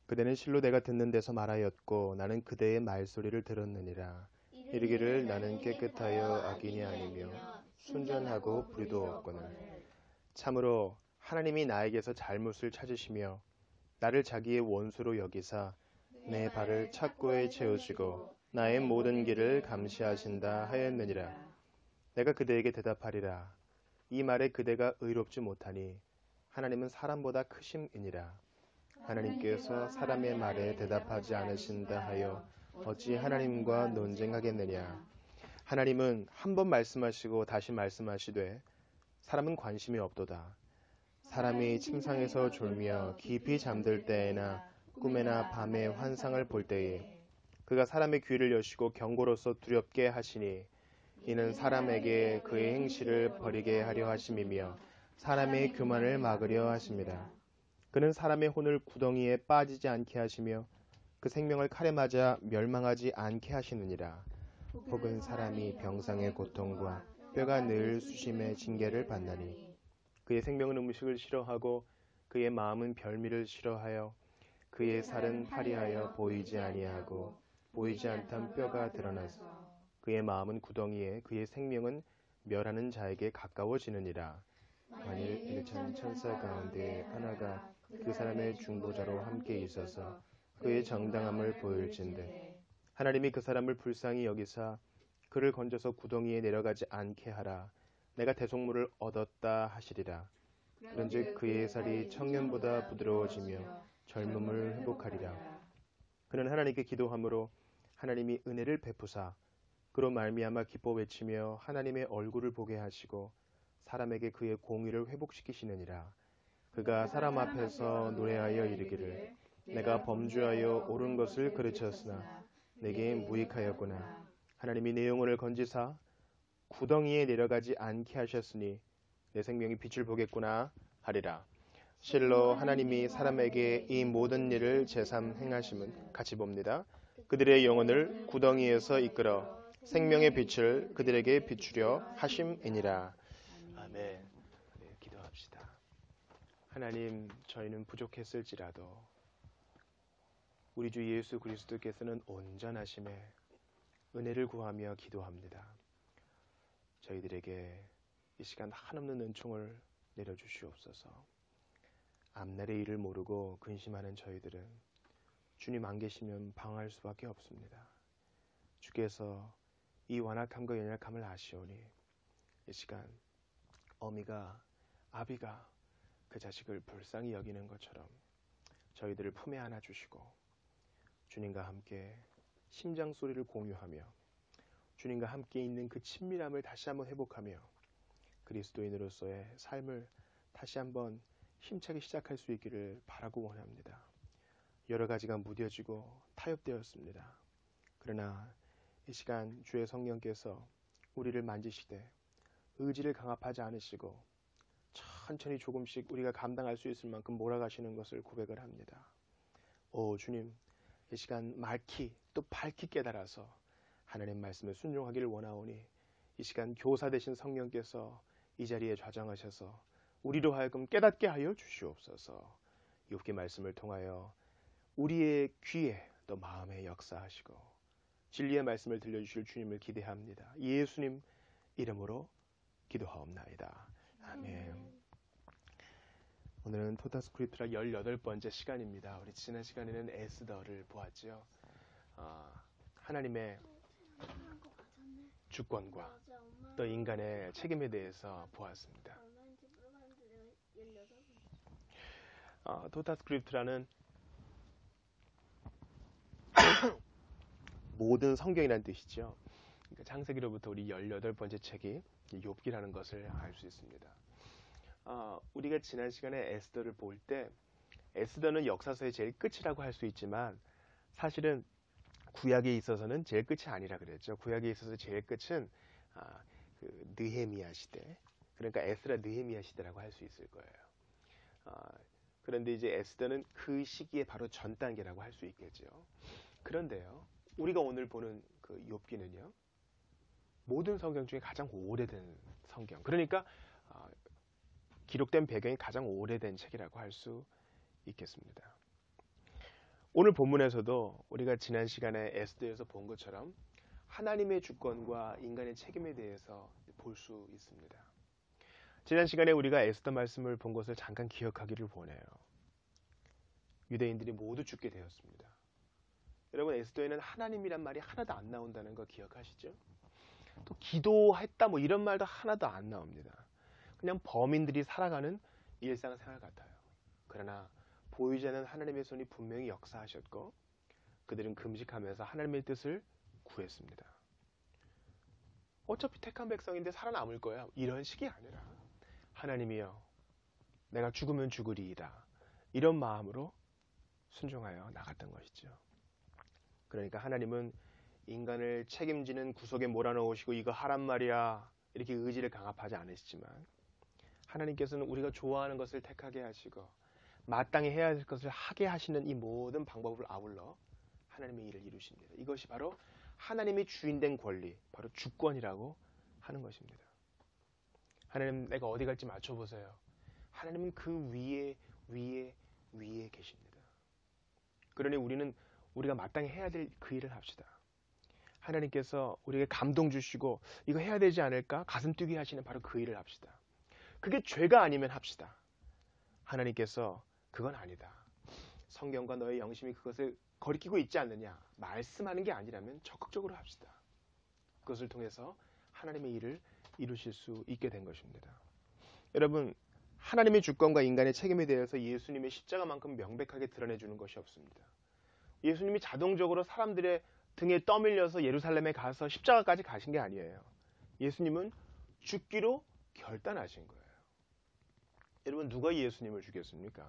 그대는 실로 내가 듣는 데서 말하였고 나는 그대의 말소리를 들었느니라. 이르기를 나는 깨끗하여 악인이 아니며 순전하고 불의도 없거늘. 참으로 하나님이 나에게서 잘못을 찾으시며 나를 자기의 원수로 여기사 내 발을 착고에 채우시고 나의 모든 길을 감시하신다 하였느니라. 내가 그대에게 대답하리라. 이 말에 그대가 의롭지 못하니 하나님은 사람보다 크심이니라. 하나님께서 사람의 말에 대답하지 않으신다 하여 어찌 하나님과 논쟁하겠느냐. 하나님은 한 번 말씀하시고 다시 말씀하시되 사람은 관심이 없도다. 사람이 침상에서 졸며 깊이 잠들 때에나 꿈에나 밤에 환상을 볼 때에 그가 사람의 귀를 여시고 경고로서 두렵게 하시니 이는 사람에게 그의 행실을 버리게 하려 하심이며 사람의 교만을 막으려 하심이라. 그는 사람의 혼을 구덩이에 빠지지 않게 하시며 그 생명을 칼에 맞아 멸망하지 않게 하시느니라. 혹은 사람이 병상의 고통과 뼈가 늘 수심의 징계를 받나니 그의 생명은 음식을 싫어하고 그의 마음은 별미를 싫어하여 그의 살은 파리하여 보이지 아니하고 보이지 않던 뼈가 드러나서 그의 마음은 구덩이에 그의 생명은 멸하는 자에게 가까워지느니라. 만일 일천 천사 가운데 하나가 그 사람의 중보자로 함께 있어서 그의 정당함을 보일진대 하나님이 그 사람을 불쌍히 여기사 그를 건져서 구덩이에 내려가지 않게 하라. 내가 대속물을 얻었다 하시리라. 그런즉 그의 살이 청년보다 부드러워지며 젊음을 회복하리라. 그는 하나님께 기도함으로 하나님이 은혜를 베푸사 그로 말미암아 기뻐 외치며 하나님의 얼굴을 보게 하시고 사람에게 그의 공의를 회복시키시느니라. 그가 사람 앞에서 노래하여 이르기를 내가 범죄하여 옳은 것을 가르쳤으나 내게 무익하였구나. 하나님이 내 영혼을 건지사 구덩이에 내려가지 않게 하셨으니 내 생명이 빛을 보겠구나 하리라. 실로 하나님이 사람에게 이 모든 일을 제삼 행하심은 같이 봅니다. 그들의 영혼을 구덩이에서 이끌어 생명의 빛을 그들에게 비추려 하심이니라. 아멘. 네, 기도합시다. 하나님, 저희는 부족했을지라도 우리 주 예수 그리스도께서는 온전하심에 은혜를 구하며 기도합니다. 저희들에게 이 시간 한없는 은총을 내려주시옵소서. 앞날의 일을 모르고 근심하는 저희들은 주님 안 계시면 방황할 수밖에 없습니다. 주께서 이 완악함과 연약함을 아시오니 이 시간 어미가 아비가 그 자식을 불쌍히 여기는 것처럼 저희들을 품에 안아주시고 주님과 함께 심장 소리를 공유하며 주님과 함께 있는 그 친밀함을 다시 한번 회복하며 그리스도인으로서의 삶을 다시 한번 힘차게 시작할 수 있기를 바라고 원합니다. 여러 가지가 무뎌지고 타협되었습니다. 그러나 이 시간 주의 성령께서 우리를 만지시되 의지를 강압하지 않으시고 천천히 조금씩 우리가 감당할 수 있을 만큼 몰아가시는 것을 고백을 합니다. 오 주님, 이 시간 맑히 또 밝히 깨달아서 하나님 말씀에 순종하기를 원하오니 이 시간 교사 되신 성령께서 이 자리에 좌정하셔서 우리로 하여금 깨닫게 하여 주시옵소서. 욥기 말씀을 통하여 우리의 귀에 또 마음에 역사하시고 진리의 말씀을 들려주실 주님을 기대합니다. 예수님 이름으로 기도하옵나이다. 아멘. 오늘은 토타스크립트라 18번째 시간입니다. 우리 지난 시간에는 에스더를 보았지요. 하나님의 주권과 또 인간의 책임에 대해서 보았습니다. 토타스크립트라는 모든 성경이라는 뜻이죠. 그러니까 창세기로부터 우리 18번째 책이 욥기라는 것을 알 수 있습니다. 우리가 지난 시간에 에스더를 볼 때 에스더는 역사서의 제일 끝이라고 할 수 있지만 사실은 구약에 있어서는 제일 끝이 아니라 그랬죠. 구약에 있어서 제일 끝은 그 느헤미야 시대, 그러니까 에스라 느헤미야 시대라고 할 수 있을 거예요. 그런데 이제 에스더는 그 시기에 바로 전 단계라고 할 수 있겠죠. 그런데요, 우리가 오늘 보는 그 욥기는요, 모든 성경 중에 가장 오래된 성경. 그러니까 기록된 배경이 가장 오래된 책이라고 할 수 있겠습니다. 오늘 본문에서도 우리가 지난 시간에 에스더에서 본 것처럼 하나님의 주권과 인간의 책임에 대해서 볼 수 있습니다. 지난 시간에 우리가 에스더 말씀을 본 것을 잠깐 기억하기를 원해요. 유대인들이 모두 죽게 되었습니다. 여러분, 에스더에는 하나님이란 말이 하나도 안 나온다는 거 기억하시죠? 또 기도했다 뭐 이런 말도 하나도 안 나옵니다. 그냥 범인들이 살아가는 일상생활 같아요. 그러나 보이지 않는 하나님의 손이 분명히 역사하셨고 그들은 금식하면서 하나님의 뜻을 구했습니다. 어차피 택한 백성인데 살아남을 거야. 이런 식이 아니라 하나님이여 내가 죽으면 죽으리이다. 이런 마음으로 순종하여 나갔던 것이죠. 그러니까 하나님은 인간을 책임지는 구석에 몰아넣으시고 이거 하란 말이야 이렇게 의지를 강압하지 않으시지만 하나님께서는 우리가 좋아하는 것을 택하게 하시고 마땅히 해야 할 것을 하게 하시는 이 모든 방법을 아울러 하나님의 일을 이루십니다. 이것이 바로 하나님의 주인된 권리, 바로 주권이라고 하는 것입니다. 하나님 내가 어디 갈지 맞춰보세요. 하나님은 그 위에 계십니다. 그러니 우리는 우리가 마땅히 해야 될 그 일을 합시다. 하나님께서 우리에게 감동 주시고 이거 해야 되지 않을까? 가슴 뛰게 하시는 바로 그 일을 합시다. 그게 죄가 아니면 합시다. 하나님께서 그건 아니다. 성경과 너의 영심이 그것을 거리끼고 있지 않느냐. 말씀하는 게 아니라면 적극적으로 합시다. 그것을 통해서 하나님의 일을 이루실 수 있게 된 것입니다. 여러분, 하나님의 주권과 인간의 책임에 대해서 예수님의 십자가만큼 명백하게 드러내주는 것이 없습니다. 예수님이 자동적으로 사람들의 등에 떠밀려서 예루살렘에 가서 십자가까지 가신 게 아니에요. 예수님은 죽기로 결단하신 거예요. 여러분, 누가 예수님을 죽였습니까?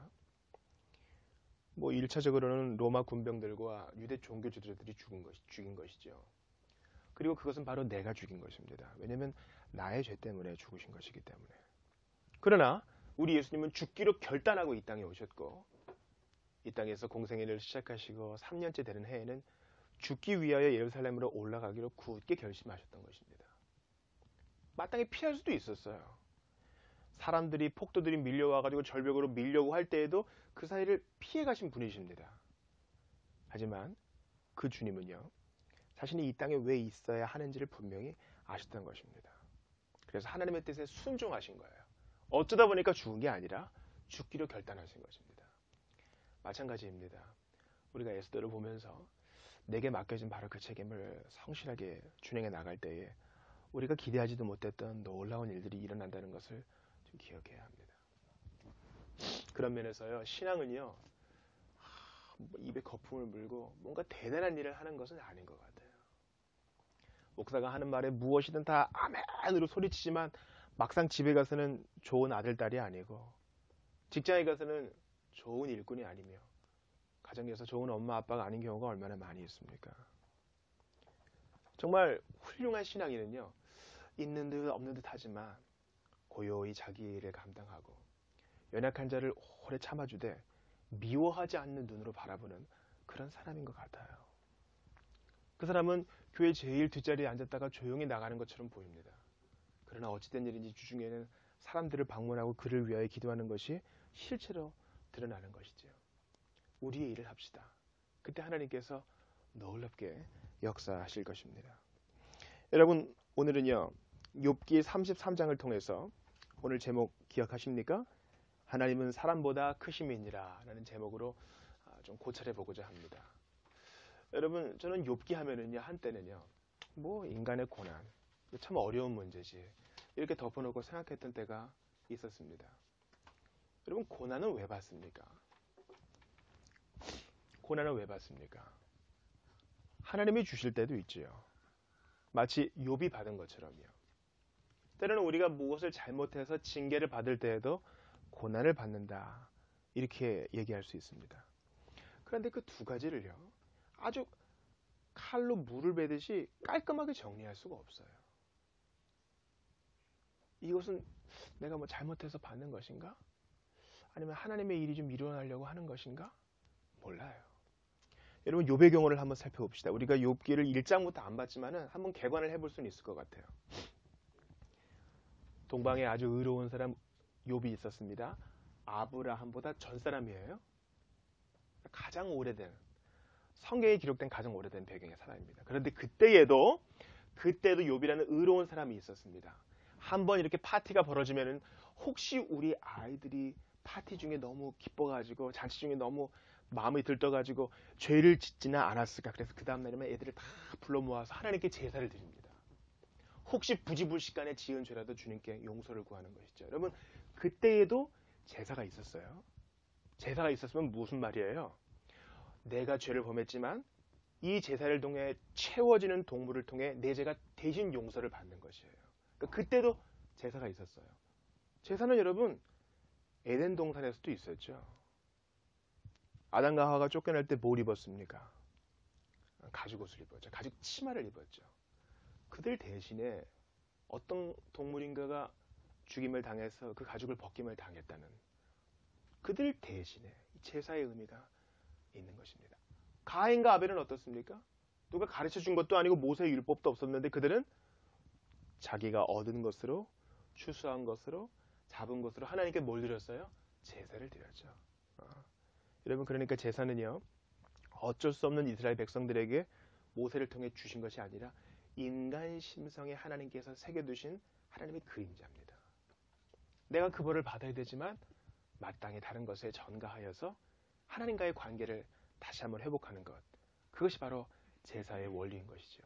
뭐 1차적으로는 로마 군병들과 유대 종교 지도자들이 죽인 것이죠. 그리고 그것은 바로 내가 죽인 것입니다. 왜냐하면 나의 죄 때문에 죽으신 것이기 때문에. 그러나 우리 예수님은 죽기로 결단하고 이 땅에 오셨고 이 땅에서 공생애를 시작하시고 3년째 되는 해에는 죽기 위하여 예루살렘으로 올라가기로 굳게 결심하셨던 것입니다. 마땅히 피할 수도 있었어요. 사람들이 폭도들이 밀려와가지고 절벽으로 밀려고 할 때에도 그 사이를 피해 가신 분이십니다. 하지만 그 주님은요, 자신이 이 땅에 왜 있어야 하는지를 분명히 아셨던 것입니다. 그래서 하나님의 뜻에 순종하신 거예요. 어쩌다 보니까 죽은 게 아니라 죽기로 결단하신 것입니다. 마찬가지입니다. 우리가 에스더를 보면서 내게 맡겨진 바로 그 책임을 성실하게 준행해 나갈 때에 우리가 기대하지도 못했던 놀라운 일들이 일어난다는 것을 좀 기억해야 합니다. 그런 면에서요, 신앙은요, 입에 거품을 물고 뭔가 대단한 일을 하는 것은 아닌 것 같아요. 목사가 하는 말에 무엇이든 다 아멘으로 소리치지만 막상 집에 가서는 좋은 아들, 딸이 아니고 직장에 가서는 좋은 일꾼이 아니며 가정에서 좋은 엄마, 아빠가 아닌 경우가 얼마나 많이 있습니까? 정말 훌륭한 신앙인은요, 있는 듯 없는 듯 하지만 고요히 자기 일을 감당하고 연약한 자를 오래 참아주되 미워하지 않는 눈으로 바라보는 그런 사람인 것 같아요. 그 사람은 교회 제일 뒷자리에 앉았다가 조용히 나가는 것처럼 보입니다. 그러나 어찌된 일인지 주중에는 사람들을 방문하고 그를 위하여 기도하는 것이 실제로 드러나는 것이죠. 우리의 일을 합시다. 그때 하나님께서 놀랍게 역사하실 것입니다. 여러분, 오늘은요, 욥기 33장을 통해서 오늘 제목 기억하십니까? 하나님은 사람보다 크심이니라 라는 제목으로 좀 고찰해 보고자 합니다. 여러분, 저는 욥기 하면은요, 한때는요, 뭐 인간의 고난, 참 어려운 문제지 이렇게 덮어놓고 생각했던 때가 있었습니다. 여러분, 고난은 왜 받습니까? 고난은 왜 받습니까? 하나님이 주실 때도 있지요. 마치 욥이 받은 것처럼요. 때로는 우리가 무엇을 잘못해서 징계를 받을 때에도 고난을 받는다. 이렇게 얘기할 수 있습니다. 그런데 그 두 가지를요, 아주 칼로 물을 베듯이 깔끔하게 정리할 수가 없어요. 이것은 내가 뭐 잘못해서 받는 것인가? 아니면 하나님의 일이 좀 일어나려고 하는 것인가? 몰라요. 여러분, 욥의 경우를 한번 살펴봅시다. 우리가 욥기를 1장부터 안 봤지만은 한번 개관을 해볼 수는 있을 것 같아요. 동방에 아주 의로운 사람 욥이 있었습니다. 아브라함보다 전 사람이에요. 가장 오래된 성경에 기록된 가장 오래된 배경의 사람입니다. 그런데 그때도 욥이라는 의로운 사람이 있었습니다. 한번 이렇게 파티가 벌어지면은 혹시 우리 아이들이 파티 중에 너무 기뻐가지고 잔치 중에 너무 마음이 들떠가지고 죄를 짓지는 않았을까. 그래서 그 다음날이면 애들을 다 불러 모아서 하나님께 제사를 드립니다. 혹시 부지불식간에 지은 죄라도 주님께 용서를 구하는 것이죠. 여러분, 그때에도 제사가 있었어요. 제사가 있었으면 무슨 말이에요? 내가 죄를 범했지만 이 제사를 통해 채워지는 동물을 통해 내 죄가 대신 용서를 받는 것이에요. 그러니까 그때도 제사가 있었어요. 제사는 여러분 에덴 동산에서도 있었죠. 아담과 하와가 쫓겨날 때 뭘 입었습니까? 가죽 옷을 입었죠. 가죽 치마를 입었죠. 그들 대신에 어떤 동물인가가 죽임을 당해서 그 가죽을 벗김을 당했다는 그들 대신에 제사의 의미가 있는 것입니다. 가인과 아벨은 어떻습니까? 누가 가르쳐 준 것도 아니고 모세의 율법도 없었는데 그들은 자기가 얻은 것으로 추수한 것으로 잡은 것으로 하나님께 뭘 드렸어요? 제사를 드렸죠. 여러분, 그러니까 제사는요, 어쩔 수 없는 이스라엘 백성들에게 모세를 통해 주신 것이 아니라 인간 심성에 하나님께서 새겨두신 하나님의 그림자입니다. 내가 그 벌을 받아야 되지만 마땅히 다른 것에 전가하여서 하나님과의 관계를 다시 한번 회복하는 것, 그것이 바로 제사의 원리인 것이죠.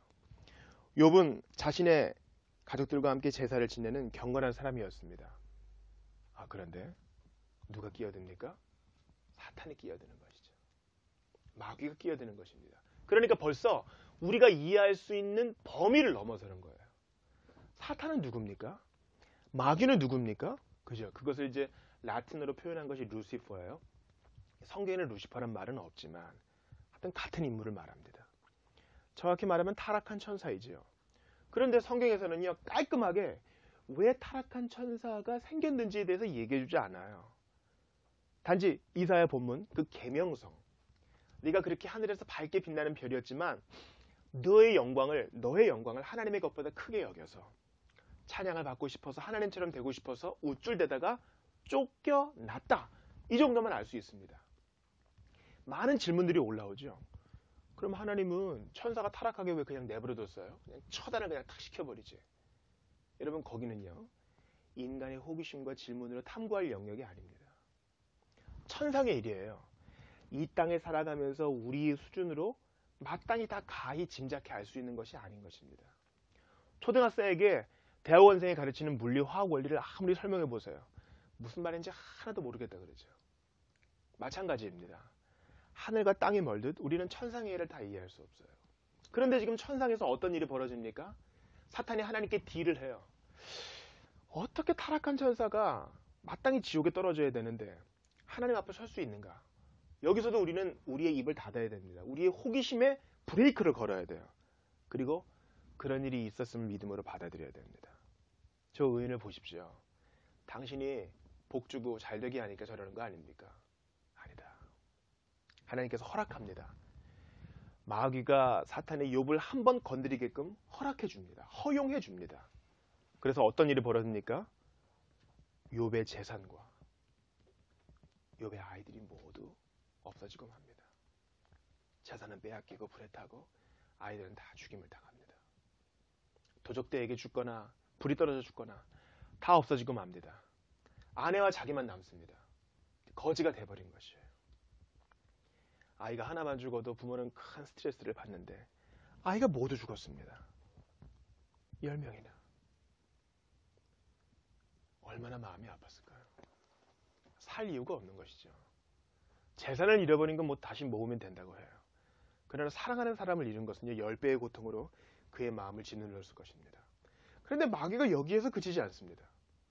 욥은 자신의 가족들과 함께 제사를 지내는 경건한 사람이었습니다. 그런데 누가 끼어듭니까? 사탄이 끼어드는 것이죠. 마귀가 끼어드는 것입니다. 그러니까 벌써 우리가 이해할 수 있는 범위를 넘어서는 거예요. 사탄은 누굽니까? 마귀는 누굽니까? 그죠? 그것을 이제 라틴어로 표현한 것이 루시퍼예요. 성경에는 루시퍼란 말은 없지만 하여튼 같은 인물을 말합니다. 정확히 말하면 타락한 천사이지요. 그런데 성경에서는요, 깔끔하게 왜 타락한 천사가 생겼는지에 대해서 얘기해주지 않아요. 단지 이사야 본문 그 계명성, 네가 그렇게 하늘에서 밝게 빛나는 별이었지만 너의 영광을 하나님의 것보다 크게 여겨서 찬양을 받고 싶어서 하나님처럼 되고 싶어서 우쭐대다가 쫓겨났다. 이 정도만 알 수 있습니다. 많은 질문들이 올라오죠. 그럼 하나님은 천사가 타락하게 왜 그냥 내버려뒀어요? 그냥 처단을 그냥 탁 시켜버리지. 여러분, 거기는요, 인간의 호기심과 질문으로 탐구할 영역이 아닙니다. 천상의 일이에요. 이 땅에 살아가면서 우리의 수준으로 마땅히 다 가히 짐작해 알 수 있는 것이 아닌 것입니다. 초등학생에게 대학원생이 가르치는 물리, 화학 원리를 아무리 설명해 보세요. 무슨 말인지 하나도 모르겠다 그러죠. 마찬가지입니다. 하늘과 땅이 멀듯 우리는 천상의 일을 다 이해할 수 없어요. 그런데 지금 천상에서 어떤 일이 벌어집니까? 사탄이 하나님께 딜을 해요. 어떻게 타락한 천사가 마땅히 지옥에 떨어져야 되는데 하나님 앞에 설 수 있는가? 여기서도 우리는 우리의 입을 닫아야 됩니다. 우리의 호기심에 브레이크를 걸어야 돼요. 그리고 그런 일이 있었음을 믿음으로 받아들여야 됩니다. 저 의인을 보십시오. 당신이 복주고 잘되게 하니까 저러는 거 아닙니까? 아니다. 하나님께서 허락합니다. 마귀가 사탄의 욥을 한번 건드리게끔 허락해 줍니다. 허용해 줍니다. 그래서 어떤 일이 벌어집니까? 욥의 재산과 욥의 아이들이 모두 없어지고 맙니다. 재산은 빼앗기고 불에 타고 아이들은 다 죽임을 당합니다. 도적대에게 죽거나 불이 떨어져 죽거나 다 없어지고 맙니다. 아내와 자기만 남습니다. 거지가 돼버린 것이에요. 아이가 하나만 죽어도 부모는 큰 스트레스를 받는데 아이가 모두 죽었습니다. 10명이나. 얼마나 마음이 아팠을까요? 살 이유가 없는 것이죠. 재산을 잃어버린 건 뭐 다시 모으면 된다고 해요. 그러나 사랑하는 사람을 잃은 것은요, 10배의 고통으로 그의 마음을 짓눌렀을 것입니다. 그런데 마귀가 여기에서 그치지 않습니다.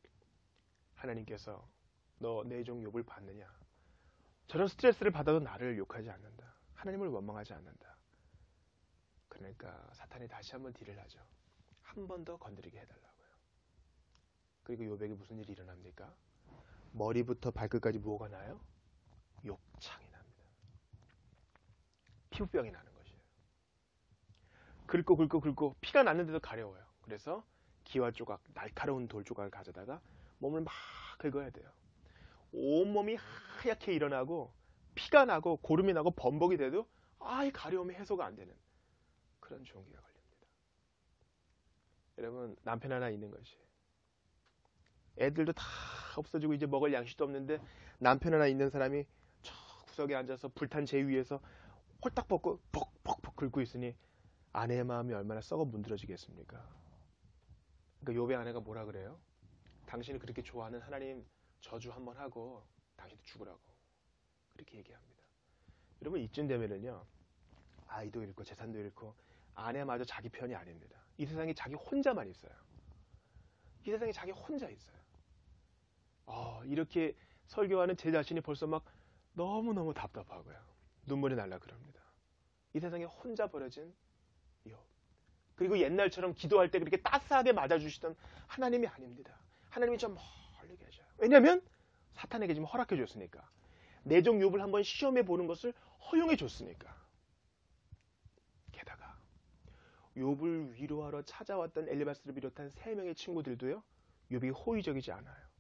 하나님께서 너 내 종 욥을 봤느냐? 저런 스트레스를 받아도 나를 욕하지 않는다. 하나님을 원망하지 않는다. 그러니까 사탄이 다시 한번 딜을 하죠. 한 번 더 건드리게 해달라고요. 그리고 욥에게 무슨 일이 일어납니까? 머리부터 발끝까지 뭐가 나요? 욕창이 납니다. 피부병이 나는 것이에요. 긁고 피가 났는데도 가려워요. 그래서 기와 조각, 날카로운 돌 조각을 가져다가 몸을 막 긁어야 돼요. 온몸이 하얗게 일어나고 피가 나고 고름이 나고 범벅이 돼도 이 가려움이 해소가 안 되는 그런 종기가 걸립니다. 여러분, 남편 하나 있는 것이, 애들도 다 없어지고 이제 먹을 양식도 없는데 남편 하나 있는 사람이 저 구석에 앉아서 불탄 재 위에서 홀딱 벗고 벅벅벅 긁고 있으니 아내의 마음이 얼마나 썩어 문드러지겠습니까? 그러니까 욥의 아내가 뭐라 그래요? 당신을 그렇게 좋아하는 하나님 저주 한번 하고 당신도 죽으라고 그렇게 얘기합니다. 여러분, 이쯤 되면은요, 아이도 잃고 재산도 잃고 아내마저 자기 편이 아닙니다. 이 세상에 자기 혼자만 있어요. 이 세상에 자기 혼자 있어요. 이렇게 설교하는 제 자신이 벌써 막 너무너무 답답하고요. 눈물이 날라 그럽니다. 이 세상에 혼자 버려진 욥. 그리고 옛날처럼 기도할 때 그렇게 따스하게 맞아주시던 하나님이 아닙니다. 하나님이 좀 멀리 계셔요. 왜냐하면 사탄에게 지금 허락해 줬으니까. 내종 욥을 한번 시험해 보는 것을 허용해 줬으니까. 게다가 욥을 위로하러 찾아왔던 엘리바스를 비롯한 3명의 친구들도요, 욥이 호의적이지 않아요.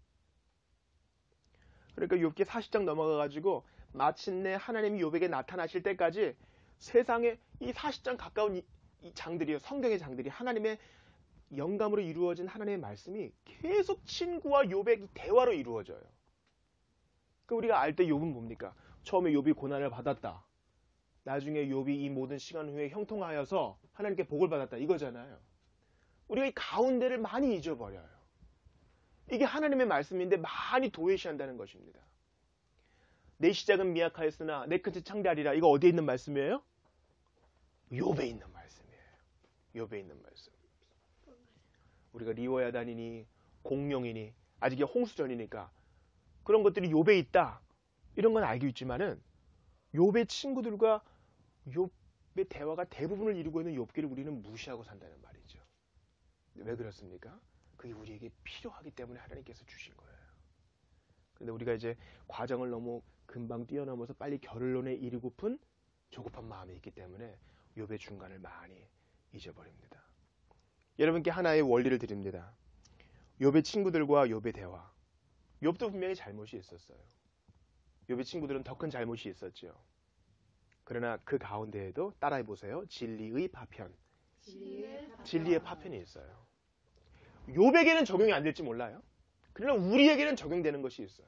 그러니까 욥기 40장 넘어가가지고 마침내 하나님이 욥에게 나타나실 때까지 세상에 이 40장 가까운 이 장들이요, 성경의 장들이 하나님의 영감으로 이루어진 하나님의 말씀이 계속 친구와 욥의 대화로 이루어져요. 그 우리가 알 때 욥은 뭡니까? 처음에 욥이 고난을 받았다. 나중에 욥이 이 모든 시간 후에 형통하여서 하나님께 복을 받았다. 이거잖아요. 우리가 이 가운데를 많이 잊어버려요. 이게 하나님의 말씀인데 많이 도외시한다는 것입니다. 내 시작은 미약하였으나 내 끝은 창대하리라. 이거 어디에 있는 말씀이에요? 욥에 있는 말씀이에요. 욥에 있는 말씀. 우리가 리워야 다니니 공룡이니 아직 홍수 전이니까 그런 것들이 욥에 있다. 이런 건 알고 있지만은 욥의 친구들과 욥의 대화가 대부분을 이루고 있는 욥기를 우리는 무시하고 산다는 말이죠. 왜 그렇습니까? 그게 우리에게 필요하기 때문에 하나님께서 주신 거예요. 그런데 우리가 이제 과정을 너무 금방 뛰어넘어서 빨리 결론에 이르고픈 조급한 마음이 있기 때문에 욥의 중간을 많이 잊어버립니다. 여러분께 하나의 원리를 드립니다. 욥의 친구들과 욥의 대화. 욥도 분명히 잘못이 있었어요. 욥의 친구들은 더 큰 잘못이 있었죠. 그러나 그 가운데에도 따라해보세요. 진리의 파편. 진리의 파편이 있어요. 욥에게는 적용이 안 될지 몰라요. 그러나 우리에게는 적용되는 것이 있어요.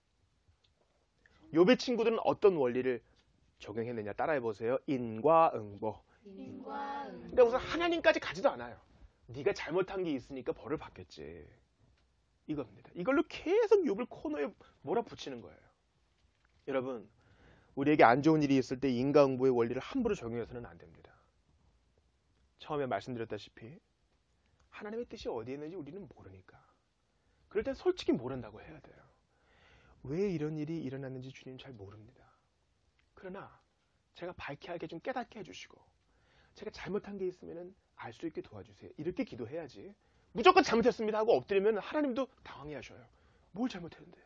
욥의 친구들은 어떤 원리를 적용했느냐 따라해보세요. 인과응보. 그러니까 우선 하나님까지 가지도 않아요. 네가 잘못한 게 있으니까 벌을 받겠지. 이겁니다. 이걸로 계속 욥을 코너에 몰아붙이는 거예요. 여러분, 우리에게 안 좋은 일이 있을 때 인과응보의 원리를 함부로 적용해서는 안 됩니다. 처음에 말씀드렸다시피 하나님의 뜻이 어디에 있는지 우리는 모르니까. 그럴 땐 솔직히 모른다고 해야 돼요. 왜 이런 일이 일어났는지 주님 잘 모릅니다. 그러나 제가 밝게 알게 좀 깨닫게 해주시고 제가 잘못한 게 있으면 알 수 있게 도와주세요. 이렇게 기도해야지. 무조건 잘못했습니다 하고 엎드리면 하나님도 당황해 하셔요. 뭘 잘못했는데.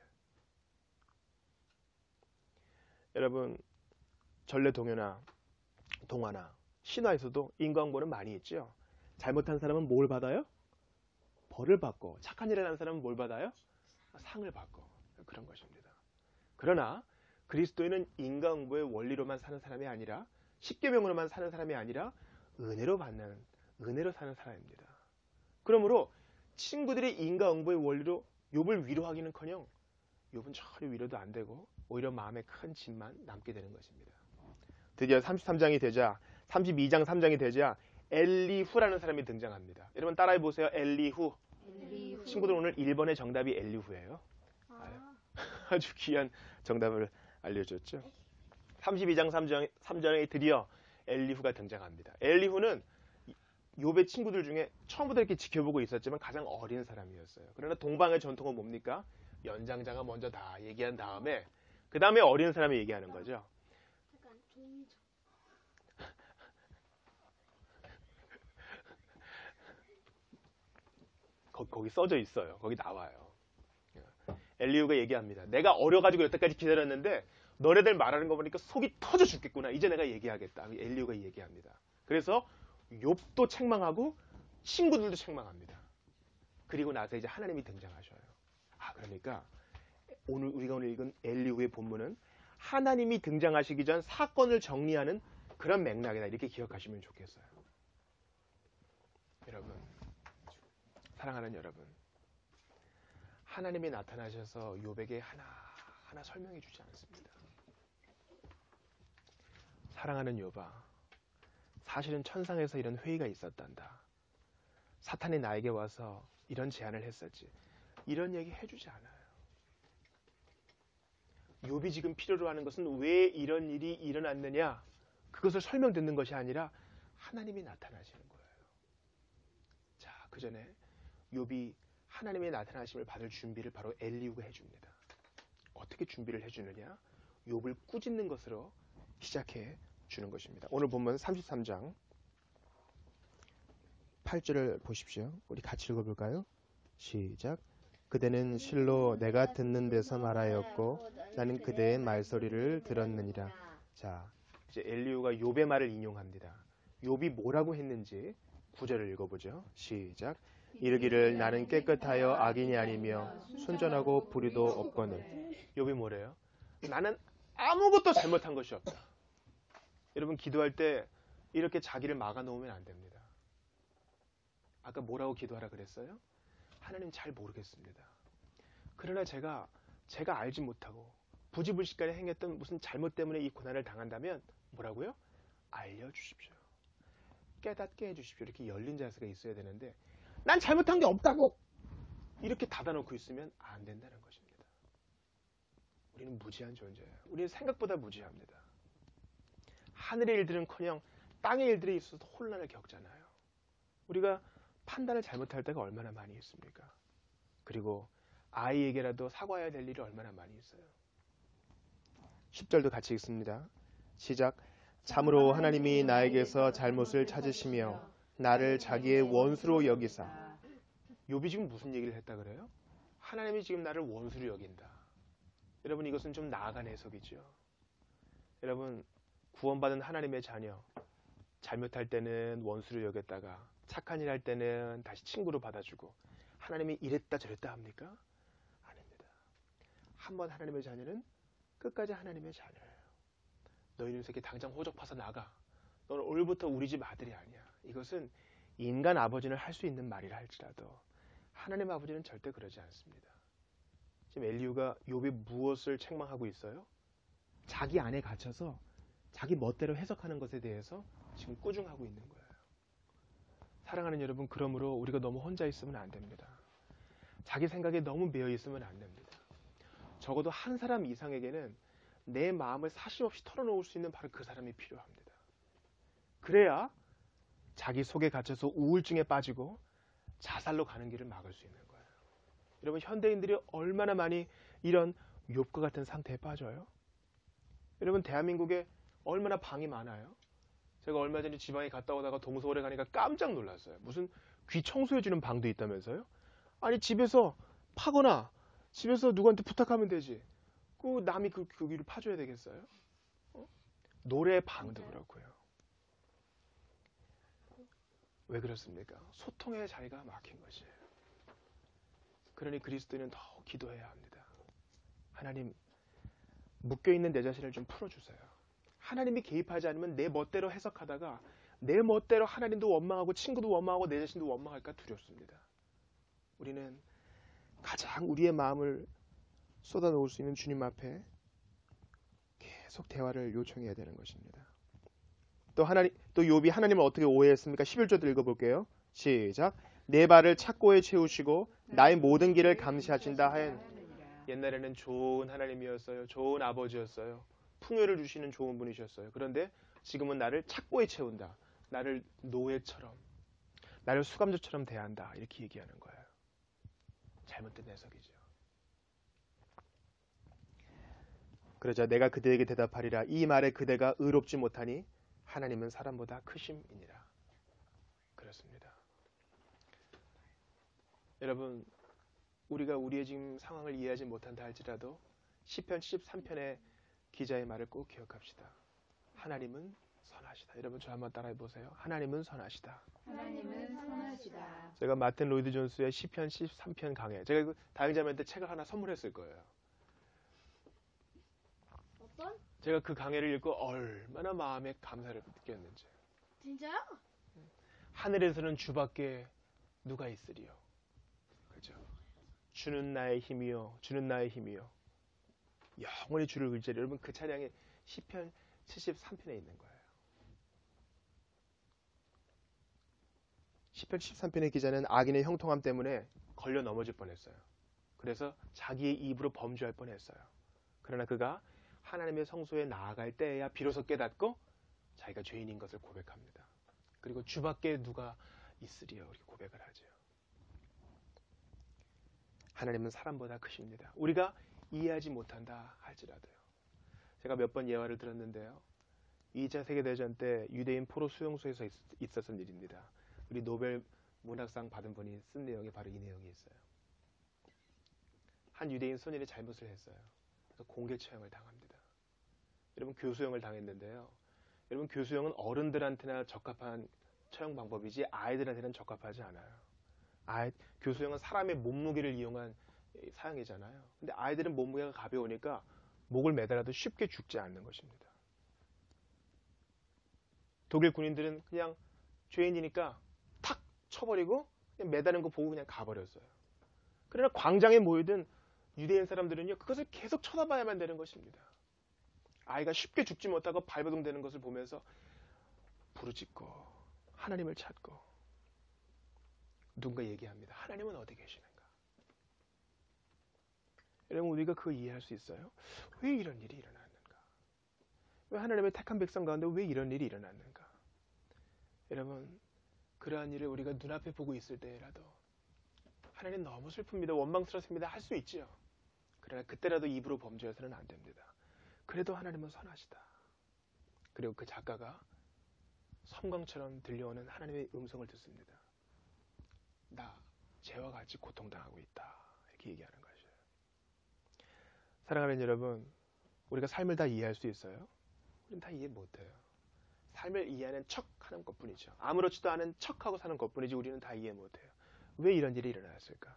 여러분, 전래동요나 동화나 신화에서도 인과응보는 많이 있죠. 잘못한 사람은 뭘 받아요? 벌을 받고, 착한 일을 하는 사람은 뭘 받아요? 상을 받고. 그런 것입니다. 그러나 그리스도인은 인과응보의 원리로만 사는 사람이 아니라 십계명으로만 사는 사람이 아니라 은혜로 사는 사람입니다. 그러므로 친구들이 인과응보의 원리로 욥을 위로하기는커녕 욥은 전혀 위로도 안 되고 오히려 마음에 큰 짐만 남게 되는 것입니다. 드디어 33장이 되자 32장 3장이 되자 엘리후라는 사람이 등장합니다. 여러분 따라해보세요. 엘리후. 친구들 오늘 1번의 정답이 엘리후예요. 아주 귀한 정답을 알려줬죠. 32장 3장에 드디어 엘리후가 등장합니다. 엘리후는 욥의 친구들 중에 처음부터 이렇게 지켜보고 있었지만 가장 어린 사람이었어요. 그러나 동방의 전통은 뭡니까? 연장자가 먼저 다 얘기한 다음에 그 다음에 어린 사람이 얘기하는 거죠. 거기 써져 있어요. 거기 나와요. 엘리후가 얘기합니다. 내가 어려가지고 여태까지 기다렸는데 너네들 말하는 거 보니까 속이 터져 죽겠구나. 이제 내가 얘기하겠다. 엘리후가 얘기합니다. 그래서 욥도 책망하고 친구들도 책망합니다. 그리고 나서 이제 하나님이 등장하셔요. 그러니까 우리가 오늘 읽은 엘리후의 본문은 하나님이 등장하시기 전 사건을 정리하는 그런 맥락이다. 이렇게 기억하시면 좋겠어요. 여러분, 사랑하는 여러분, 하나님이 나타나셔서 욥에게 하나하나 설명해 주지 않습니다. 사랑하는 욥아, 사실은 천상에서 이런 회의가 있었단다. 사탄이 나에게 와서 이런 제안을 했었지. 이런 얘기 해주지 않아요. 욥이 지금 필요로 하는 것은 왜 이런 일이 일어났느냐, 그것을 설명 듣는 것이 아니라 하나님이 나타나시는 거예요. 자, 그 전에 욥이 하나님의 나타나심을 받을 준비를 바로 엘리후가 해줍니다. 어떻게 준비를 해주느냐? 욥을 꾸짖는 것으로 시작해 주는 것입니다. 오늘 본문 33장 8절을 보십시오. 우리 같이 읽어볼까요? 시작. 그대는 실로 내가 듣는 데서 말하였고 나는 그대의 말소리를 들었느니라. 자, 이제 엘리후가 욥의 말을 인용합니다. 욥이 뭐라고 했는지 9절을 읽어보죠. 시작. 이르기를 나는 깨끗하여 악인이 아니며 순전하고 불의도 없거늘. 욥이 뭐래요? 나는 아무것도 잘못한 것이 없다. 여러분, 기도할 때 이렇게 자기를 막아놓으면 안 됩니다. 아까 뭐라고 기도하라 그랬어요? 하나님 잘 모르겠습니다. 그러나 제가 알지 못하고 부지불식간에 행했던 무슨 잘못 때문에 이 고난을 당한다면 뭐라고요? 알려주십시오. 깨닫게 해주십시오. 이렇게 열린 자세가 있어야 되는데 난 잘못한 게 없다고 이렇게 닫아놓고 있으면 안 된다는 것입니다. 우리는 무지한 존재예요. 우리는 생각보다 무지합니다. 하늘의 일들은커녕 땅의 일들에 있어서 혼란을 겪잖아요. 우리가 판단을 잘못할 때가 얼마나 많이 있습니까? 그리고 아이에게라도 사과해야 될 일이 얼마나 많이 있어요. 10절도 같이 읽습니다. 시작. 참으로 하나님이 나에게서 잘못을 찾으시며 나를 자기의 원수로 여기사. 욥이 지금 무슨 얘기를 했다 그래요? 하나님이 지금 나를 원수로 여긴다. 여러분, 이것은 좀 나아간 해석이죠. 여러분, 구원받은 하나님의 자녀, 잘못할 때는 원수로 여겼다가 착한 일 할 때는 다시 친구로 받아주고 하나님이 이랬다 저랬다 합니까? 아닙니다. 한번 하나님의 자녀는 끝까지 하나님의 자녀예요. 너희는 새끼 당장 호적 파서 나가. 너는 오늘부터 우리 집 아들이 아니야. 이것은 인간 아버지는 할 수 있는 말이라 할지라도 하나님 아버지는 절대 그러지 않습니다. 지금 엘리후가 욥이 무엇을 책망하고 있어요? 자기 안에 갇혀서 자기 멋대로 해석하는 것에 대해서 지금 꾸중하고 있는 거예요. 사랑하는 여러분, 그러므로 우리가 너무 혼자 있으면 안 됩니다. 자기 생각에 너무 매여 있으면 안 됩니다. 적어도 한 사람 이상에게는 내 마음을 사심없이 털어놓을 수 있는 바로 그 사람이 필요합니다. 그래야 자기 속에 갇혀서 우울증에 빠지고 자살로 가는 길을 막을 수 있는 거예요. 여러분, 현대인들이 얼마나 많이 이런 욥과 같은 상태에 빠져요? 여러분, 대한민국에 얼마나 방이 많아요? 제가 얼마 전에 지방에 갔다 오다가 동서울에 가니까 깜짝 놀랐어요. 무슨 귀 청소해주는 방도 있다면서요? 아니, 집에서 파거나 집에서 누구한테 부탁하면 되지. 그 남이 그 귀를 파줘야 되겠어요? 노래 방도 그렇고요. 왜 그렇습니까? 소통의 자리가 막힌 것이에요. 그러니 그리스도인은 더 기도해야 합니다. 하나님, 묶여있는 내 자신을 좀 풀어주세요. 하나님이 개입하지 않으면 내 멋대로 해석하다가 내 멋대로 하나님도 원망하고 친구도 원망하고 내 자신도 원망할까 두렵습니다. 우리는 가장 우리의 마음을 쏟아놓을 수 있는 주님 앞에 계속 대화를 요청해야 되는 것입니다. 또 욥이 하나님을 어떻게 오해했습니까? 11절도 읽어볼게요. 시작. 내 발을 착고에 채우시고 나의 모든 길을 감시하신다 하연. 옛날에는 좋은 하나님이었어요. 좋은 아버지였어요. 풍요를 주시는 좋은 분이셨어요. 그런데 지금은 나를 착고에 채운다. 나를 노예처럼, 나를 수감자처럼 대한다. 이렇게 얘기하는 거예요. 잘못된 해석이죠. 그러자 내가 그대에게 대답하리라. 이 말에 그대가 의롭지 못하니 하나님은 사람보다 크심이니라. 그렇습니다. 여러분, 우리가 우리의 지금 상황을 이해하지 못한다 할지라도 시편 73편의 기자의 말을 꼭 기억합시다. 하나님은 선하시다. 여러분, 저 한번 따라해 보세요. 하나님은 선하시다. 하나님은 선하시다. 제가 마틴 로이드 존스의 시편 13편 강해. 제가 다영자매한테 책을 하나 선물했을 거예요. 어떤? 제가 그 강해를 읽고 얼마나 마음에 감사를 느꼈는지. 진짜요? 하늘에서는 주밖에 누가 있으리요. 그죠? 주는 나의 힘이요, 주는 나의 힘이요. 영원히 주를 의지하리. 여러분 그 찬양이 시편 73편에 있는 거예요. 시편 73편의 기자는 악인의 형통함 때문에 걸려 넘어질 뻔했어요. 그래서 자기의 입으로 범죄할 뻔했어요. 그러나 그가 하나님의 성소에 나아갈 때에야 비로소 깨닫고 자기가 죄인인 것을 고백합니다. 그리고 주밖에 누가 있으리요 이렇게 고백을 하죠. 하나님은 사람보다 크십니다. 우리가 이해하지 못한다 할지라도요. 제가 몇 번 예화를 들었는데요. 2차 세계대전 때 유대인 포로 수용소에서 있었던 일입니다. 우리 노벨 문학상 받은 분이 쓴 내용이 바로 이 내용이 있어요. 한 유대인 소년이 잘못을 했어요. 그래서 공개 처형을 당합니다. 여러분 교수형을 당했는데요. 여러분 교수형은 어른들한테나 적합한 처형 방법이지 아이들한테는 적합하지 않아요. 교수형은 사람의 몸무게를 이용한 사형이잖아요. 근데 아이들은 몸무게가 가벼우니까 목을 매달아도 쉽게 죽지 않는 것입니다. 독일 군인들은 그냥 죄인이니까 탁 쳐버리고 그냥 매다는 거 보고 그냥 가버렸어요. 그러나 광장에 모이든 유대인 사람들은요 그것을 계속 쳐다봐야만 되는 것입니다. 아이가 쉽게 죽지 못하고 발버둥되는 것을 보면서 부르짖고 하나님을 찾고 누군가 얘기합니다. 하나님은 어디 계시는가? 여러분 우리가 그거 이해할 수 있어요? 왜 이런 일이 일어났는가? 왜 하나님의 택한 백성 가운데 왜 이런 일이 일어났는가? 여러분 그러한 일을 우리가 눈앞에 보고 있을 때라도 하나님 너무 슬픕니다. 원망스럽습니다. 할 수 있지요. 그러나 그때라도 입으로 범죄해서는 안 됩니다. 그래도 하나님은 선하시다. 그리고 그 작가가 섬광처럼 들려오는 하나님의 음성을 듣습니다. 나 죄와 같이 고통당하고 있다. 이렇게 얘기하는 것이에요. 사랑하는 여러분, 우리가 삶을 다 이해할 수 있어요? 우리는 다 이해 못해요. 삶을 이해하는 척하는 것뿐이죠. 아무렇지도 않은 척하고 사는 것뿐이지 우리는 다 이해 못해요. 왜 이런 일이 일어났을까?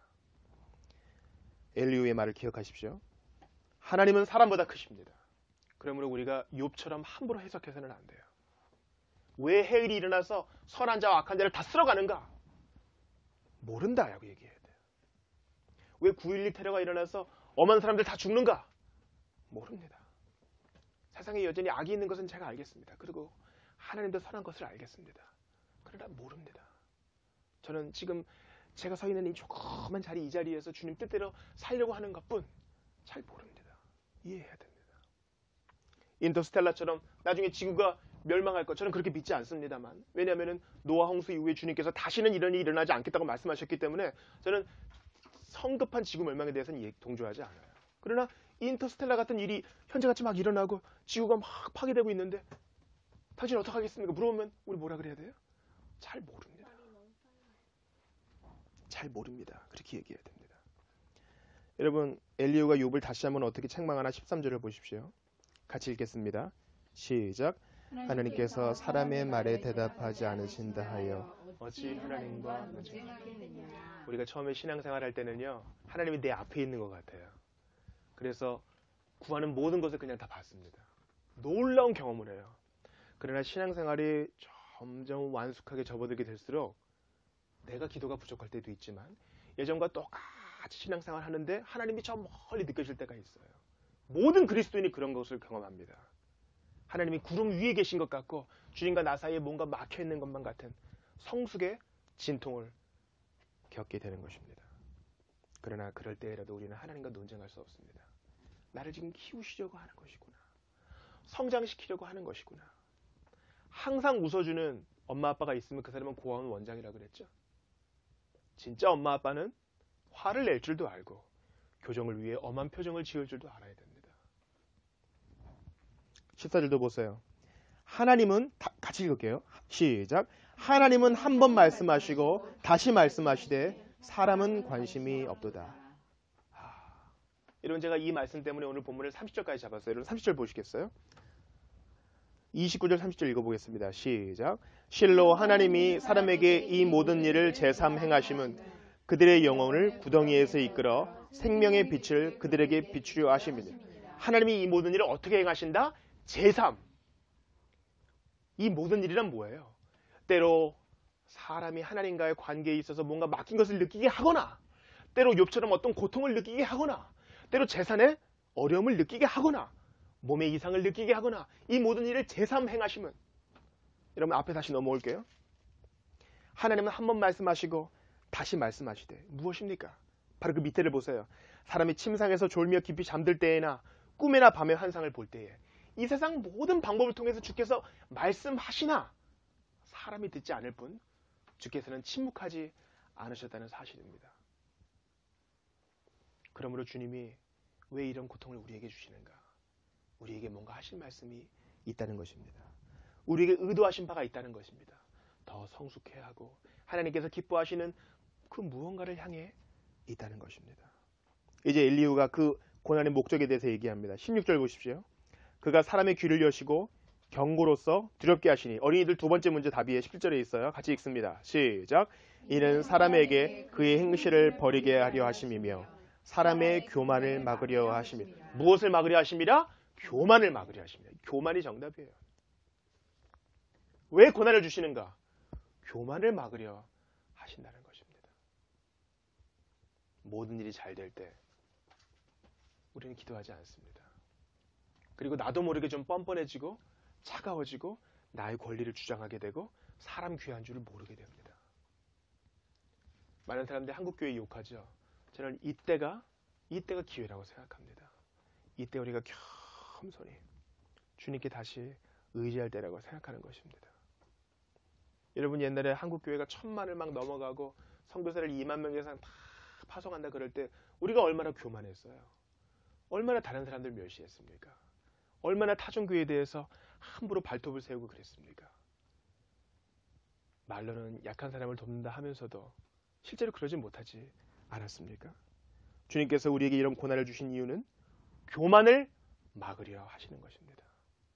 엘리후의 말을 기억하십시오. 하나님은 사람보다 크십니다. 그러므로 우리가 욥처럼 함부로 해석해서는 안 돼요. 왜 해일이 일어나서 선한 자와 악한 자를 다 쓸어가는가? 모른다라고 얘기해야 돼요. 왜 9.11 테러가 일어나서 엄한 사람들 다 죽는가? 모릅니다. 세상에 여전히 악이 있는 것은 제가 알겠습니다. 그리고 하나님도 선한 것을 알겠습니다. 그러나 모릅니다. 저는 지금 제가 서 있는 이 조그만 자리, 이 자리에서 주님 뜻대로 살려고 하는 것뿐 잘 모릅니다. 이해해야 됩니다. 인터스텔라처럼 나중에 지구가 멸망할 것 저는 그렇게 믿지 않습니다만, 왜냐하면 노아 홍수 이후에 주님께서 다시는 이런 일이 일어나지 않겠다고 말씀하셨기 때문에 저는 성급한 지구 멸망에 대해서는 동조하지 않아요. 그러나 인터스텔라 같은 일이 현재같이 막 일어나고 지구가 막 파괴되고 있는데 당신 어떻게 하겠습니까? 물어보면 우리 뭐라 그래야 돼요? 잘 모릅니다. 잘 모릅니다. 그렇게 얘기해야 됩니다. 여러분 엘리후가 욥을 다시 한번 어떻게 책망하나 13절을 보십시오. 같이 읽겠습니다. 시작. 하나님께서 사람의 말에 대답하지 않으신다 하여 어찌 하나님과 논쟁하겠느냐. 우리가 처음에 신앙생활 할 때는요 하나님이 내 앞에 있는 것 같아요. 그래서 구하는 모든 것을 그냥 다 받습니다. 놀라운 경험을 해요. 그러나 신앙생활이 점점 완숙하게 접어들게 될수록 내가 기도가 부족할 때도 있지만 예전과 똑같이 신앙생활 하는데 하나님이 저 멀리 느껴질 때가 있어요. 모든 그리스도인이 그런 것을 경험합니다. 하나님이 구름 위에 계신 것 같고 주님과 나 사이에 뭔가 막혀있는 것만 같은 성숙의 진통을 겪게 되는 것입니다. 그러나 그럴 때라도 우리는 하나님과 논쟁할 수 없습니다. 나를 지금 키우시려고 하는 것이구나. 성장시키려고 하는 것이구나. 항상 웃어주는 엄마 아빠가 있으면 그 사람은 고아원 원장이라고 그랬죠. 진짜 엄마 아빠는 화를 낼 줄도 알고 교정을 위해 엄한 표정을 지을 줄도 알아야 됩니다. 14절도 보세요. 하나님은 같이 읽을게요. 시작. 하나님은 한 번 말씀하시고 다시 말씀하시되 사람은 관심이 없도다. 여러분 제가 이 말씀 때문에 오늘 본문을 30절까지 잡았어요. 여러분 30절 보시겠어요? 29절 30절 읽어보겠습니다. 시작. 실로 하나님이 사람에게 이 모든 일을 제삼 행하심은 그들의 영혼을 구덩이에서 이끌어 생명의 빛을 그들에게 비추려 하심이니. 하나님이 이 모든 일을 어떻게 행하신다? 제3, 이 모든 일이란 뭐예요? 때로 사람이 하나님과의 관계에 있어서 뭔가 막힌 것을 느끼게 하거나, 때로 욥처럼 어떤 고통을 느끼게 하거나, 때로 재산에 어려움을 느끼게 하거나, 몸의 이상을 느끼게 하거나, 이 모든 일을 제3 행하시면, 여러분 앞에 다시 넘어올게요. 하나님은 한 번 말씀하시고 다시 말씀하시되 무엇입니까? 바로 그 밑에를 보세요. 사람이 침상에서 졸며 깊이 잠들 때에나 꿈에나 밤의 환상을 볼 때에 이 세상 모든 방법을 통해서 주께서 말씀하시나 사람이 듣지 않을 뿐 주께서는 침묵하지 않으셨다는 사실입니다. 그러므로 주님이 왜 이런 고통을 우리에게 주시는가? 우리에게 뭔가 하실 말씀이 있다는 것입니다. 우리에게 의도하신 바가 있다는 것입니다. 더 성숙해야 하고 하나님께서 기뻐하시는 그 무언가를 향해 있다는 것입니다. 이제 엘리후가 그 고난의 목적에 대해서 얘기합니다. 16절 보십시오. 그가 사람의 귀를 여시고 경고로서 두렵게 하시니, 어린이들 두 번째 문제 답이 17절에 있어요. 같이 읽습니다. 시작. 이는 사람에게 그의 행실을 버리게 하려 하심이며 사람의 교만을 막으려 하심이라. 무엇을 막으려 하심이라? 교만을 막으려 하심이라. 교만이 정답이에요. 왜 고난을 주시는가? 교만을 막으려 하신다는 것입니다. 모든 일이 잘 될 때 우리는 기도하지 않습니다. 그리고 나도 모르게 좀 뻔뻔해지고 차가워지고 나의 권리를 주장하게 되고 사람 귀한 줄을 모르게 됩니다. 많은 사람들이 한국교회 욕하죠. 저는 이때가 기회라고 생각합니다. 이때 우리가 겸손히 주님께 다시 의지할 때라고 생각하는 것입니다. 여러분 옛날에 한국교회가 1000만을 막 넘어가고 선교사를 2만 명 이상 다 파송한다 그럴 때 우리가 얼마나 교만했어요. 얼마나 다른 사람들 멸시했습니까? 얼마나 타종교회에 대해서 함부로 발톱을 세우고 그랬습니까? 말로는 약한 사람을 돕는다 하면서도 실제로 그러지 못하지 않았습니까? 주님께서 우리에게 이런 고난을 주신 이유는 교만을 막으려 하시는 것입니다.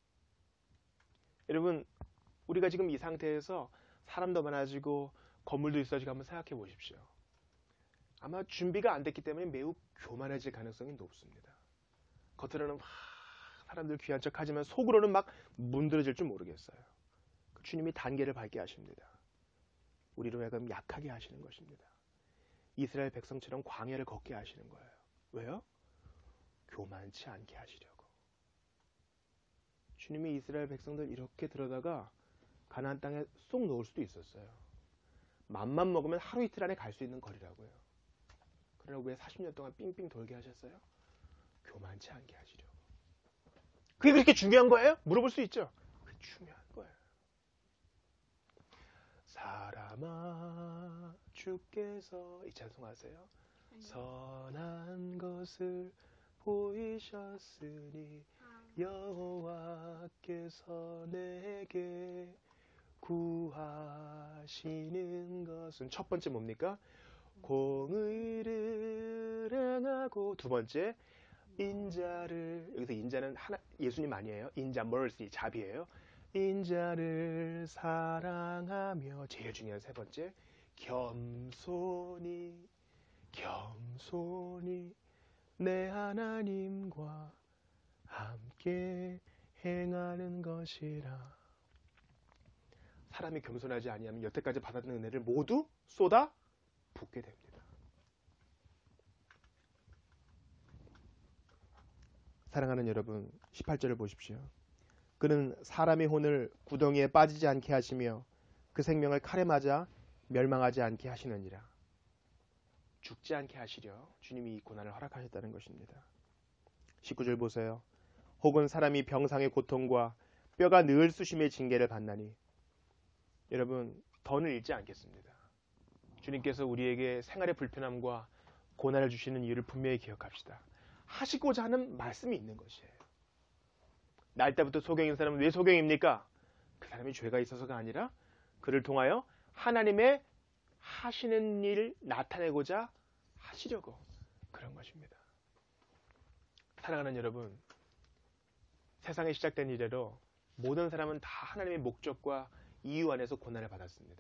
여러분 우리가 지금 이 상태에서 사람도 많아지고 건물도 있어지고 한번 생각해 보십시오. 아마 준비가 안 됐기 때문에 매우 교만해질 가능성이 높습니다. 겉으로는 막 사람들 귀한 척 하지만 속으로는 막 문드러질 줄 모르겠어요. 주님이 단계를 밟게 하십니다. 우리로 하여금 약하게 하시는 것입니다. 이스라엘 백성처럼 광야를 걷게 하시는 거예요. 왜요? 교만치 않게 하시려고. 주님이 이스라엘 백성들 이렇게 들어다가 가나안 땅에 쏙 넣을 수도 있었어요. 맘만 먹으면 하루 이틀 안에 갈 수 있는 거리라고요. 그러나 왜 40년 동안 삥삥 돌게 하셨어요? 교만치 않게 하시려고. 그게 그렇게 중요한 거예요? 물어볼 수 있죠. 그게 중요한 거예요. 사람아 주께서 이 찬송 아세요? 선한 것을 보이셨으니 여호와께서 내게 구하시는 것은 첫 번째 뭡니까? 공의를 행하고, 두 번째 인자를, 여기서 인자는 하나, 예수님 아니에요. 인자 mercy 자비예요. 인자를 사랑하며, 제일 중요한 세 번째 겸손히 내 하나님과 함께 행하는 것이라. 사람이 겸손하지 아니하면 여태까지 받았던 은혜를 모두 쏟아 붓게 됩니다. 사랑하는 여러분, 18절을 보십시오. 그는 사람의 혼을 구덩이에 빠지지 않게 하시며 그 생명을 칼에 맞아 멸망하지 않게 하시느니라. 죽지 않게 하시려 주님이 이 고난을 허락하셨다는 것입니다. 19절 보세요. 혹은 사람이 병상의 고통과 뼈가 늘 쑤심의 징계를 받나니. 여러분 더는 잃지 않겠습니다. 주님께서 우리에게 생활의 불편함과 고난을 주시는 이유를 분명히 기억합시다. 하시고자 하는 말씀이 있는 것이에요. 날 때부터 소경인 사람은 왜 소경입니까? 그 사람이 죄가 있어서가 아니라 그를 통하여 하나님의 하시는 일 나타내고자 하시려고 그런 것입니다. 사랑하는 여러분, 세상에 시작된 이래로 모든 사람은 다 하나님의 목적과 이유 안에서 고난을 받았습니다.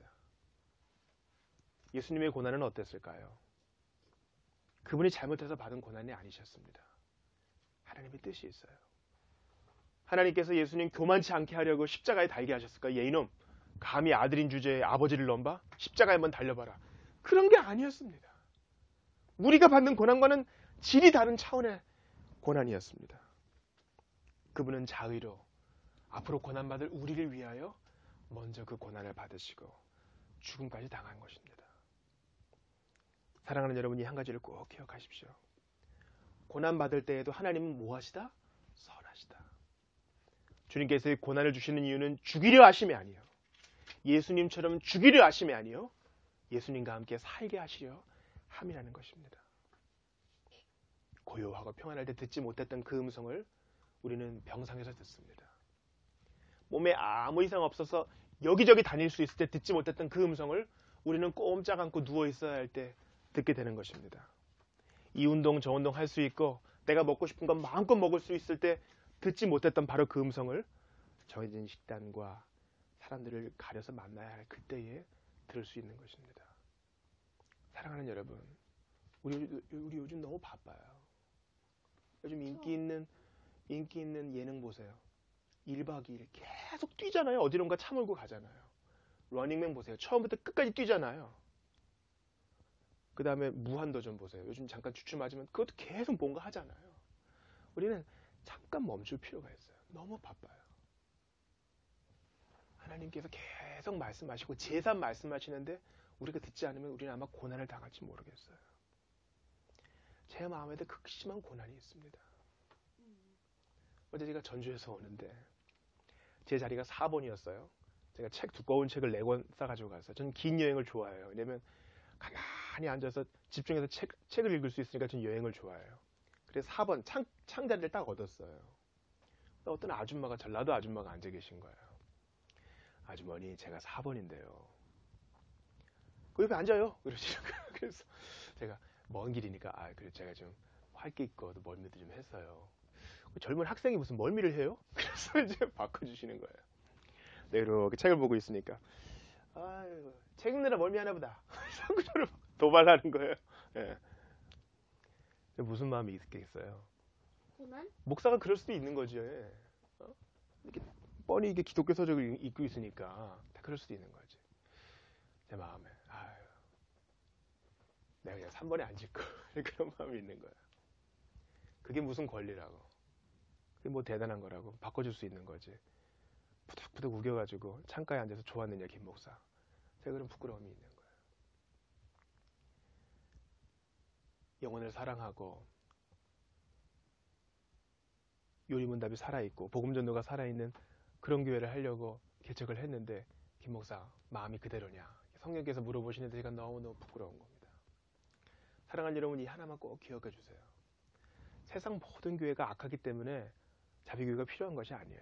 예수님의 고난은 어땠을까요? 그분이 잘못해서 받은 고난이 아니셨습니다. 하나님의 뜻이 있어요. 하나님께서 예수님 교만치 않게 하려고 십자가에 달게 하셨을까? 예, 이놈 감히 아들인 주제에 아버지를 넘봐? 십자가에 한번 달려봐라. 그런 게 아니었습니다. 우리가 받는 고난과는 질이 다른 차원의 고난이었습니다. 그분은 자의로 앞으로 고난받을 우리를 위하여 먼저 그 고난을 받으시고 죽음까지 당한 것입니다. 사랑하는 여러분이 한 가지를 꼭 기억하십시오. 고난받을 때에도 하나님은 뭐하시다? 선하시다. 주님께서 고난을 주시는 이유는 죽이려 하심이 아니요, 예수님처럼 죽이려 하심이 아니요, 예수님과 함께 살게 하시려 함이라는 것입니다. 고요하고 평안할 때 듣지 못했던 그 음성을 우리는 병상에서 듣습니다. 몸에 아무 이상 없어서 여기저기 다닐 수 있을 때 듣지 못했던 그 음성을 우리는 꼼짝 않고 누워 있어야 할 때 듣게 되는 것입니다. 이 운동 저 운동 할 수 있고 내가 먹고 싶은 건 마음껏 먹을 수 있을 때 듣지 못했던 바로 그 음성을 정해진 식단과 사람들을 가려서 만나야 할 그때에 들을 수 있는 것입니다. 사랑하는 여러분, 우리 요즘 너무 바빠요. 요즘 인기 있는 예능 보세요. 1박 2일 계속 뛰잖아요. 어디론가 차 몰고 가잖아요. 러닝맨 보세요. 처음부터 끝까지 뛰잖아요. 그 다음에 무한도전 보세요. 요즘 잠깐 주춤하지만 그것도 계속 뭔가 하잖아요. 우리는 잠깐 멈출 필요가 있어요. 너무 바빠요. 하나님께서 계속 말씀하시고 제삼 말씀하시는데 우리가 듣지 않으면 우리는 아마 고난을 당할지 모르겠어요. 제 마음에도 극심한 고난이 있습니다. 어제 제가 전주에서 오는데 제 자리가 4번이었어요. 제가 두꺼운 책을 4권 싸가지고 갔어요. 저는 긴 여행을 좋아해요. 왜냐면 가만히 앉아서 집중해서 책을 읽을 수 있으니까 저는 여행을 좋아해요. 그래서 4번 창자리를 딱 얻었어요. 어떤 아줌마가, 전라도 아줌마가 앉아 계신 거예요. 아주머니, 제가 4번인데요. 그 옆에 앉아요. 그러시는 거예요. 그래서 제가 먼 길이니까, 그래 제가 좀 활기 있고 멀미도 좀 했어요. 젊은 학생이 무슨 멀미를 해요? 그래서 이제 바꿔주시는 거예요. 네, 이렇게 책을 보고 있으니까, 아유, 책 읽느라 멀미하나 보다. 자꾸 저를 도발하는 거예요. 예. 무슨 마음이 있겠어요? 고난? 목사가 그럴 수도 있는 거죠. 예. 이렇게 뻔히 이게 기독교 서적을 읽고 있으니까 다 그럴 수도 있는 거지. 내 마음에, 아유, 내가 그냥 3번에 앉을 거. 그런 마음이 있는 거예요. 그게 무슨 권리라고. 그게 뭐 대단한 거라고. 바꿔줄 수 있는 거지. 푸득푸득 우겨가지고 창가에 앉아서 좋았느냐, 김 목사. 제가 그런 부끄러움이 있는 거예요. 영혼을 사랑하고 요리문답이 살아있고 복음전도가 살아있는 그런 교회를 하려고 개척을 했는데 김 목사 마음이 그대로냐, 성령께서 물어보시는데 제가 너무너무 부끄러운 겁니다. 사랑하는 여러분, 이 하나만 꼭 기억해 주세요. 세상 모든 교회가 악하기 때문에 자비교회가 필요한 것이 아니에요.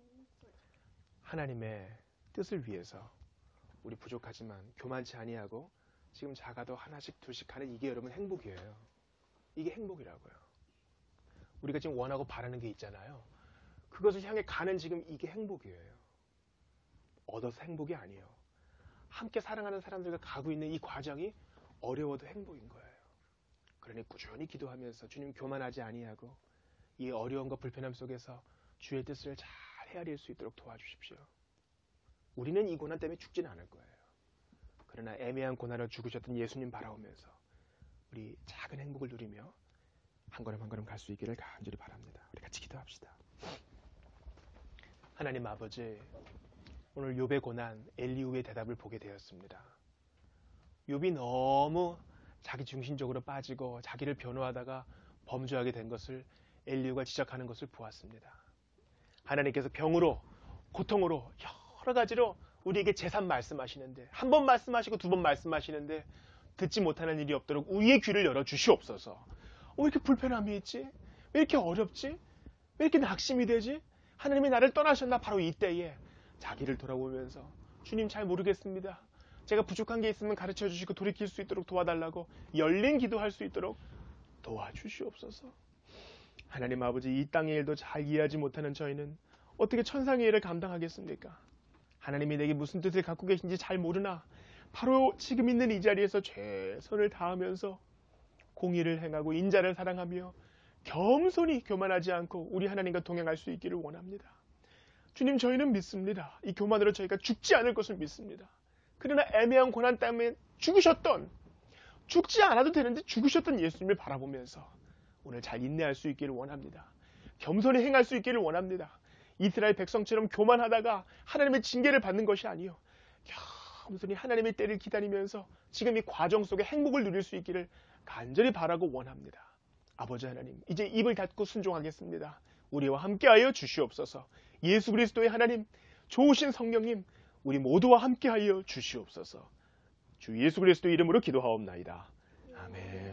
하나님의 뜻을 위해서 우리 부족하지만 교만치 아니하고 지금 작아도 하나씩 둘씩 하는 이게 여러분 행복이에요. 이게 행복이라고요. 우리가 지금 원하고 바라는 게 있잖아요. 그것을 향해 가는 지금 이게 행복이에요. 얻어서 행복이 아니에요. 함께 사랑하는 사람들과 가고 있는 이 과정이 어려워도 행복인 거예요. 그러니 꾸준히 기도하면서 주님 교만하지 아니하고 이 어려움과 불편함 속에서 주의 뜻을 잘 헤아릴 수 있도록 도와주십시오. 우리는 이 고난 때문에 죽지는 않을 거예요. 그러나 애매한 고난을 죽으셨던 예수님 바라오면서 우리 작은 행복을 누리며 한 걸음 한 걸음 갈 수 있기를 간절히 바랍니다. 우리 같이 기도합시다. 하나님 아버지, 오늘 욥의 고난, 엘리후의 대답을 보게 되었습니다. 욥이 너무 자기 중심적으로 빠지고 자기를 변호하다가 범죄하게 된 것을 엘리후가 지적하는 것을 보았습니다. 하나님께서 병으로, 고통으로, 여러 가지로 우리에게 재산 말씀하시는데, 한 번 말씀하시고 두 번 말씀하시는데 듣지 못하는 일이 없도록 우리의 귀를 열어 주시옵소서. 왜 이렇게 불편함이 있지? 왜 이렇게 어렵지? 왜 이렇게 낙심이 되지? 하나님이 나를 떠나셨나? 바로 이때에 자기를 돌아보면서 주님 잘 모르겠습니다. 제가 부족한 게 있으면 가르쳐 주시고 돌이킬 수 있도록 도와달라고 열린 기도할 수 있도록 도와주시옵소서. 하나님 아버지, 이 땅의 일도 잘 이해하지 못하는 저희는 어떻게 천상의 일을 감당하겠습니까? 하나님이 내게 무슨 뜻을 갖고 계신지 잘 모르나 바로 지금 있는 이 자리에서 최선을 다하면서 공의를 행하고 인자를 사랑하며 겸손히 교만하지 않고 우리 하나님과 동행할 수 있기를 원합니다. 주님, 저희는 믿습니다. 이 교만으로 저희가 죽지 않을 것을 믿습니다. 그러나 애매한 고난 때문에 죽지 않아도 되는데 죽으셨던 예수님을 바라보면서 오늘 잘 인내할 수 있기를 원합니다. 겸손히 행할 수 있기를 원합니다. 이스라엘 백성처럼 교만하다가 하나님의 징계를 받는 것이 아니요, 겸손히 하나님의 때를 기다리면서 지금 이 과정 속에 행복을 누릴 수 있기를 간절히 바라고 원합니다. 아버지 하나님, 이제 입을 닫고 순종하겠습니다. 우리와 함께하여 주시옵소서. 예수 그리스도의 하나님, 좋으신 성령님, 우리 모두와 함께하여 주시옵소서. 주 예수 그리스도 이름으로 기도하옵나이다. 아멘.